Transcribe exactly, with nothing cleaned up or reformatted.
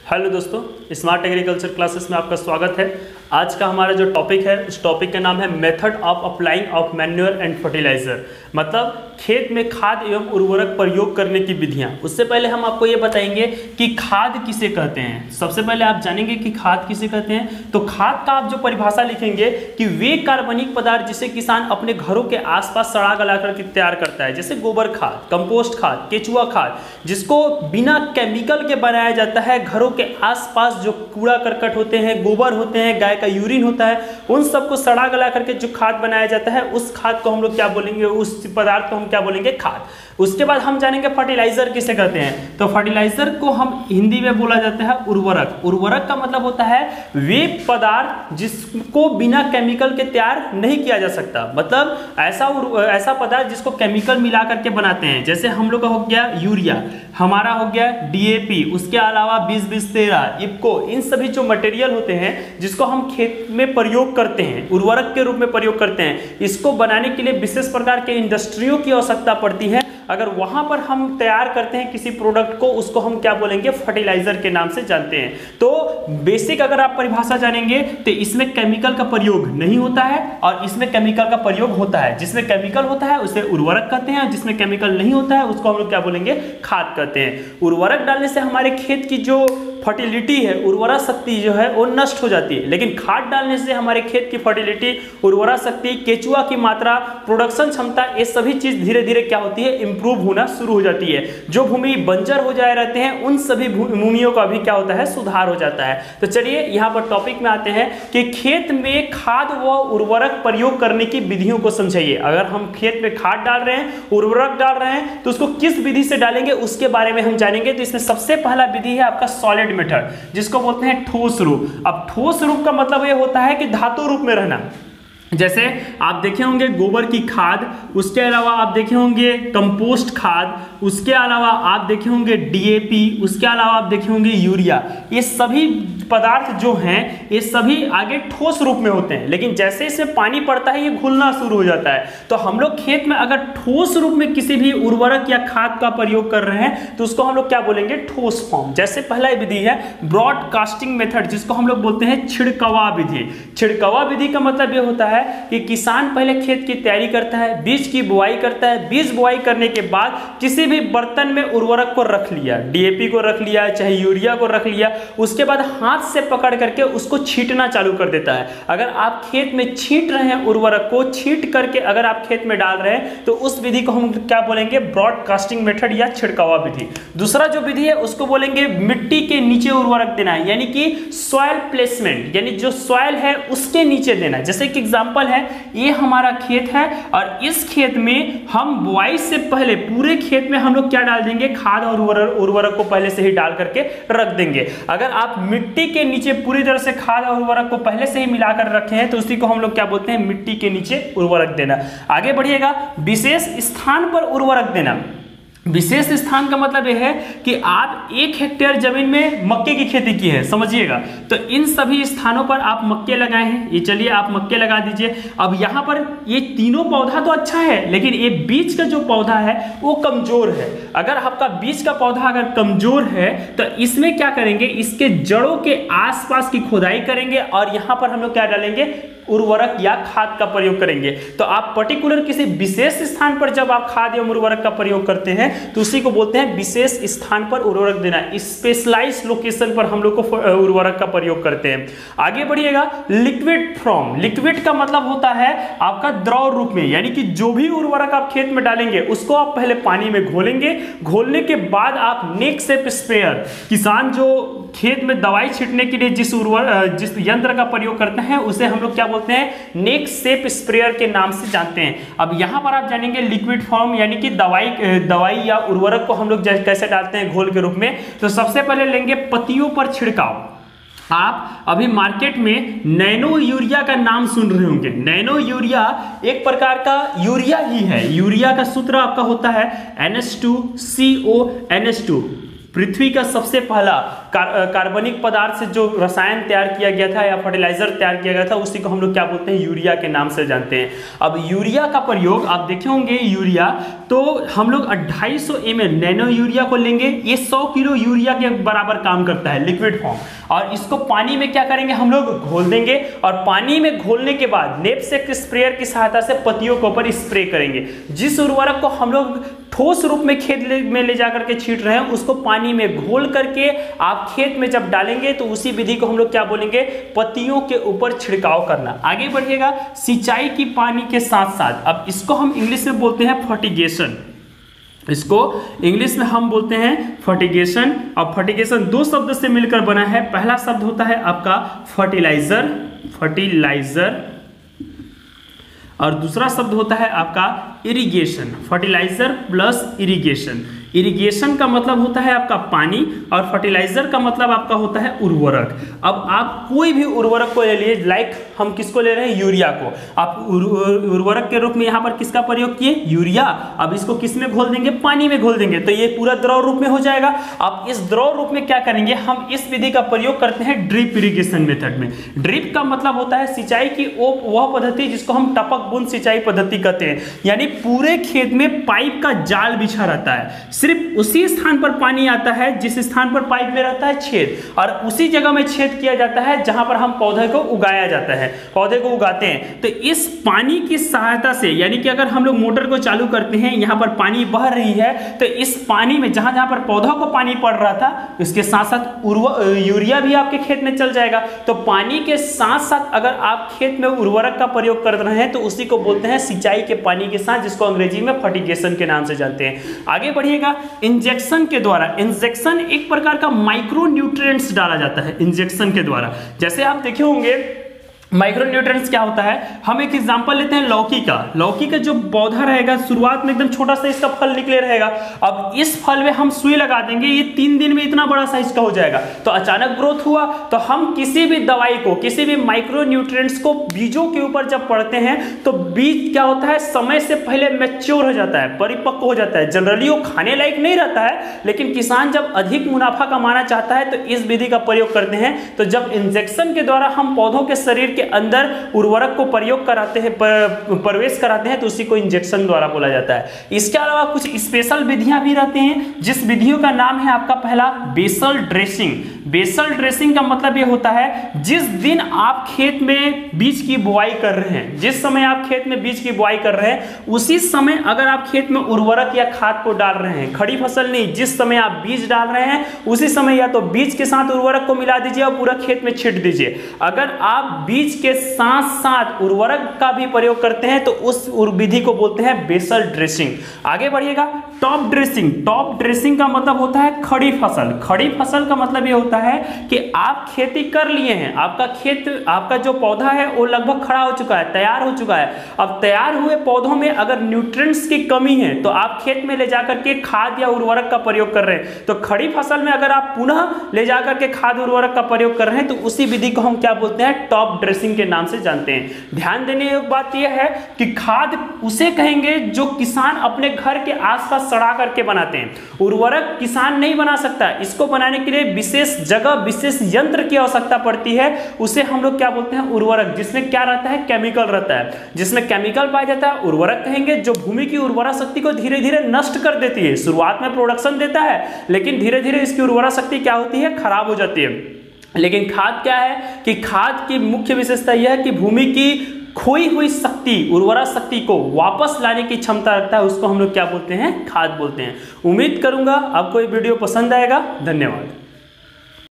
Hello दोस्तों, smart agriculture classes में आपका स्वागत है। आज का हमारा जो टॉपिक है उस टॉपिक का नाम है method of applying of manure and fertiliser, मतलब खेत में खाद एवं उर्वरक प्रयोग करने की विधियां। उससे पहले हम आपको ये बताएंगे कि खाद किसे कहते हैं। सबसे पहले आप जानेंगे कि खाद किसे कहते हैं। तो खाद का आप जो परिभाषा लिखेंगे कि वे कार्बनिक पदार्थ जिसे किसान अपने घरों के आसपास सड़ा गला करके तैयार करता है, जैसे गोबर खाद, कंपोस्ट खाद, केचुआ खाद, जिसको बिना केमिकल के बनाया जाता है। घरों के आसपास जो कूड़ा करकट होते हैं, गोबर होते हैं, गाय का यूरिन होता है, उन सबको सड़ा गला करके जो खाद बनाया जाता है, उस खाद को हम लोग क्या बोलेंगे, उस पदार्थ को हम क्या बोलेंगे, खाद। उसके बाद हम जानेंगे फर्टिलाइजर किसे कहते हैं। तो फर्टिलाइजर को हम हिंदी में बोला जाता है उर्वरक। उर्वरक का मतलब होता है वे पदार्थ जिसको बिना केमिकल के तैयार नहीं किया जा सकता, मतलब ऐसा ऐसा पदार्थ जिसको केमिकल मिला करके बनाते हैं। जैसे हम लोग का हो गया यूरिया, हमारा हो गया डीएपी, उसके अलावा बीस बीस तेरह, इफ्को, इन सभी जो मटेरियल होते हैं जिसको हम खेत में प्रयोग करते हैं, उर्वरक के रूप में प्रयोग करते हैं, इसको बनाने के लिए विशेष प्रकार के इंडस्ट्रियों की आवश्यकता पड़ती है। अगर वहां पर हम तैयार करते हैं किसी प्रोडक्ट को, उसको हम क्या बोलेंगे, फर्टिलाइजर के नाम से जानते हैं। तो बेसिक अगर आप परिभाषा जानेंगे तो इसमें केमिकल का प्रयोग नहीं होता है और इसमें केमिकल का प्रयोग होता है। जिसमें केमिकल होता है उसे उर्वरक कहते हैं, जिसमें केमिकल नहीं होता है उसको हम लोग क्या बोलेंगे, खाद कहते हैं। उर्वरक डालने से हमारे खेत की जो फर्टिलिटी है, उर्वरा शक्ति जो है वो नष्ट हो जाती है, लेकिन खाद डालने से हमारे खेत की फर्टिलिटी, उर्वरा शक्ति, केचुआ की मात्रा, प्रोडक्शन क्षमता, ये सभी चीज धीरे धीरे क्या होती है, इंप्रूव होना शुरू हो जाती है। जो भूमि बंजर हो जाए रहते हैं उन सभी भूमियों का भी क्या होता है, सुधार हो जाता है। तो चलिए यहाँ पर टॉपिक में आते हैं कि खेत में खाद व उर्वरक प्रयोग करने की विधियों को समझाइए। अगर हम खेत में खाद डाल रहे हैं, उर्वरक डाल रहे हैं, तो उसको किस विधि से डालेंगे उसके बारे में हम जानेंगे। तो इसमें सबसे पहला विधि है आपका सॉलिड मेथड, जिसको बोलते हैं ठोस रूप। अब ठोस रूप का मतलब यह होता है कि धातु रूप में रहना। जैसे आप देखे होंगे गोबर की खाद, उसके अलावा आप देखे होंगे कंपोस्ट खाद, उसके अलावा आप देखे होंगे डीएपी, उसके अलावा आप देखे होंगे यूरिया। ये सभी पदार्थ जो हैं ये सभी आगे ठोस रूप में होते हैं, लेकिन जैसे इसमें पानी पड़ता है ये घुलना शुरू हो जाता है। तो हम लोग खेत में अगर ठोस रूप में किसी भी उर्वरक या खाद का प्रयोग कर रहे हैं तो उसको हम लोग क्या बोलेंगे, ठोस फॉर्म। जैसे पहला विधि है ब्रॉडकास्टिंग मेथड, जिसको हम लोग बोलते हैं छिड़कवा विधि। छिड़कवा विधि का मतलब ये होता है कि किसान पहले खेत की तैयारी करता है, बीज की बुआई करता है, बीज बुआई करने के बाद किसी भी बर्तन में उर्वरक को रख लिया, डीएपी को रख लिया, चाहे यूरिया को रख लिया, उसके बाद हाथ से पकड़ करके उसको छींटना चालू कर देता है। अगर आप खेत में छींट रहे हैं उर्वरक को, छींट करके अगर आप खेत में डाल रहे हैं तो उस विधि को हम क्या बोलेंगे, ब्रॉडकास्टिंग मेथड या छिड़कावा विधि। दूसरा जो विधि है उसको बोलेंगे मिट्टी के नीचे उर्वरक देना है, यानी कि सॉइल प्लेसमेंट, यानी जो सॉइल है उसके नीचे देना। जैसे कि एग्जांपल है, ये हमारा खेत है और इस खेत में हम बुआई से पहले पूरे खेत में हम लोग क्या डाल देंगे, खाद और उर्वरक को पहले से ही डाल करके रख देंगे। अगर आप मिट्टी के नीचे पूरी तरह से खाद और उर्वरक को पहले से ही मिलाकर रखे हैं तो उसी को हम लोग क्या बोलते हैं, मिट्टी के नीचे उर्वरक देना। आगे बढ़िएगा, विशेष स्थान पर उर्वरक देना। विशेष स्थान का मतलब यह है कि आप एक हेक्टेयर जमीन में मक्के की खेती की है, समझिएगा, तो इन सभी स्थानों पर आप मक्के लगाए हैं। ये चलिए आप मक्के लगा दीजिए। अब यहाँ पर ये तीनों पौधा तो अच्छा है, लेकिन ये बीज का जो पौधा है वो कमजोर है। अगर आपका बीज का पौधा अगर कमजोर है तो इसमें क्या करेंगे, इसके जड़ों के आसपास की खुदाई करेंगे और यहाँ पर हम लोग क्या डालेंगे, उर्वरक या खाद का प्रयोग करेंगे। तो आप पर्टिकुलर किसी विशेष स्थान पर जब आप खाद एवं उर्वरक का प्रयोग करते हैं तो उसी को बोलते हैं विशेष स्थान पर उर्वरक देना। स्पेशलाइज्ड लोकेशन पर हम लोग को उर्वरक का प्रयोग करते हैं। आगे बढ़िएगा, लिक्विड फॉर्म। लिक्विड का मतलब होता है आपका द्रव रूप में, यानी कि जो भी उर्वरक आप खेत में डालेंगे उसको आप पहले पानी में घोलेंगे, घोलने के बाद आप नेक सेप स्प्रेयर, किसान जो खेत में दवाई छिड़कने के लिए जिस उर्वरक जिस यंत्र का प्रयोग करते हैं उसे हम लोग क्या बोलते हैं, नेक सेप स्प्रेयर के नाम से जानते हैं। अब यहां पर आप जानेंगे लिक्विड फॉर्म, यानी कि दवाई दवाई या उर्वरक को हम लोग कैसे डालते हैं, घोल के रूप में। तो सबसे पहले लेंगे पत्तियों पर छिड़काव। आप अभी मार्केट में नैनो यूरिया का नाम सुन रहे होंगे। नैनो यूरिया एक प्रकार का यूरिया ही है। यूरिया का सूत्र आपका होता है N H two C O N H two. पृथ्वी का सबसे पहला कार, कार्बनिक पदार्थ से जो रसायन तैयार किया गया था या फर्टिलाइजर तैयार किया गया था, उसी को हम लोग क्या बोलते हैं, यूरिया के नाम से जानते हैं। अब यूरिया का प्रयोग आप देखे होंगे, यूरिया तो हम लोग अट्ठाईस सौ एम एल नैनो यूरिया को लेंगे, ये सौ किलो यूरिया के बराबर काम करता है लिक्विड फॉर्म, और इसको पानी में क्या करेंगे, हम लोग घोल देंगे, और पानी में घोलने के बाद नैपसेक स्प्रेयर की सहायता से पत्तियों के ऊपर स्प्रे करेंगे। जिस उर्वरक को हम लोग ठोस रूप में खेत में ले जाकर के छींट रहे हैं, उसको पानी में घोल करके आप खेत में जब डालेंगे तो उसी विधि को हम लोग क्या बोलेंगे, पत्तियों के ऊपर छिड़काव करना। आगे बढ़िएगा, सिंचाई की पानी के साथ साथ, अब इसको हम इंग्लिश में बोलते हैं फर्टिगेशन, इसको इंग्लिश में हम बोलते हैं फर्टिगेशन। और फर्टिगेशन दो शब्द से मिलकर बना है। पहला शब्द होता है आपका फर्टिलाइजर, फर्टिलाइजर, और दूसरा शब्द होता है आपका irrigation, fertiliser plus irrigation. Irrigation का मतलब होता है आपका पानी, और फर्टिलाइजर का मतलब आपका होता है उर्वरक। अब आप कोई भी उर्वरक को ले लिए, लाइक हम किसको ले रहे हैं, यूरिया को, आप उर्वरक के रूप में यहाँ पर किसका प्रयोग किए, यूरिया। अब इसको किस में घोल देंगे, पानी में घोल देंगे, तो ये पूरा द्रव रूप में हो जाएगा। अब इस द्रव रूप में क्या करेंगे, हम इस विधि का प्रयोग करते हैं ड्रिप इरिगेशन मेथड में। ड्रिप का मतलब होता है सिंचाई की वह पद्धति जिसको हम टपक बूंद सिंचाई पद्धति कहते हैं, यानी पूरे खेत में पाइप का जाल बिछा रहता है, सिर्फ उसी स्थान पर पानी आता है जिस स्थान पर पाइप में रहता है छेद, और उसी जगह में छेद किया जाता है जहां पर हम पौधे को उगाया जाता है, पौधे को उगाते हैं। तो इस पानी की सहायता से, यानी कि अगर हम लोग मोटर को चालू करते हैं, यहां पर पानी बह रही है, तो इस पानी में जहां जहां पर पौधों को पानी पड़ रहा था, उसके साथ साथ यूरिया भी आपके खेत में चल जाएगा। तो पानी के साथ साथ अगर आप खेत में उर्वरक का प्रयोग कर रहे हैं तो उसी को बोलते हैं सिंचाई के पानी के साथ, जिसको अंग्रेजी में फर्टिगेशन के नाम से जानते हैं। आगे बढ़िएगा, इंजेक्शन के द्वारा, इंजेक्शन एक प्रकार का माइक्रो न्यूट्रिएंट्स डाला जाता है इंजेक्शन के द्वारा। जैसे आप देखे होंगे माइक्रो न्यूट्रिएंट्स क्या होता है, हम एक एग्जांपल लेते हैं लौकी का। लौकी का जो पौधा रहेगा शुरुआत में एकदम छोटा सा इसका फल निकले रहेगा। अब इस फल में हम सुई लगा देंगे, ये तीन दिन में इतना बड़ा साइज का हो जाएगा। तो अचानक ग्रोथ हुआ, तो हम किसी भी दवाई को, किसी भी माइक्रो न्यूट्रिएंट्स को बीजों के ऊपर जब पड़ते हैं तो बीज क्या होता है, समय से पहले मैच्योर हो जाता है, परिपक्व हो जाता है। जनरली वो खाने लायक नहीं रहता है, लेकिन किसान जब अधिक मुनाफा कमाना चाहता है तो इस विधि का प्रयोग करते हैं। तो जब इंजेक्शन के द्वारा हम पौधों के शरीर के अंदर उर्वरक को प्रयोग कराते हैं, प्रवेश कराते हैं, तो उसी को इंजेक्शन द्वारा बोला जाता है। इसके अलावा कुछ स्पेशल विधियां भी रहती हैं, जिस विधियों का नाम है आपका पहला बेसल ड्रेसिंग। बेसल ड्रेसिंग का मतलब ये होता है, जिस दिन आप खेत में बीज की बुआई कर रहे हैं, जिस समय आप खेत में बीज की बुआई कर रहे हैं, उसी समय अगर आप खेत में उर्वरक या खाद को डाल रहे हैं, खड़ी फसल नहीं, जिस समय आप बीज डाल रहे हैं उसी समय या तो बीज के साथ उर्वरक को मिला दीजिए और पूरा खेत में छिट दीजिए। अगर आप बीज के साथ साथ उर्वरक का भी प्रयोग करते हैं तो उस विधि को बोलते हैं बेसल ड्रेसिंग। आगे बढ़िएगा, टॉप ड्रेसिंग। टॉप ड्रेसिंग का मतलब होता है खड़ी फसल। खड़ी फसल का मतलब ये होता है कि आप खेती कर लिए हैं, आपका खेत, आपका जो पौधा है वो लगभग खड़ा हो चुका है, तैयार हो चुका है। अब तैयार हुए पौधों में अगर न्यूट्रिएंट्स की कमी है तो आप खेत में ले जाकर के खाद या उर्वरक का प्रयोग कर रहे हैं। तो खड़ी फसल में अगर आप पुनः ले जाकर के खाद उर्वरक का प्रयोग कर रहे हैं तो उसी विधि को हम क्या बोलते हैं, टॉप ड्रेसिंग के नाम से जानते हैं। ध्यान देने योग्य बात यह है कि खाद उसे कहेंगे जो किसान अपने घर के आसपास सड़ा करके बनाते हैं। उर्वरक किसान नहीं बना सकता, इसको बनाने के लिए विशेष जगह, विशेष यंत्र की आवश्यकता पड़ती है। उसे हम लोग क्या बोलते हैं, उर्वरक, जिसमें क्या रहता है, केमिकल रहता है। जिसमें केमिकल पाया जाता है उर्वरक कहेंगे, जो भूमि की उर्वरा शक्ति को धीरे धीरे नष्ट कर देती है। शुरुआत में प्रोडक्शन देता है, लेकिन धीरे धीरे इसकी उर्वरा शक्ति क्या होती है, खराब हो जाती है। लेकिन खाद क्या है कि खाद की मुख्य विशेषता यह है कि भूमि की खोई हुई शक्ति, उर्वरा शक्ति को वापस लाने की क्षमता रखता है। उसको हम लोग क्या बोलते हैं, खाद बोलते हैं। उम्मीद करूंगा आपको ये वीडियो पसंद आएगा। धन्यवाद।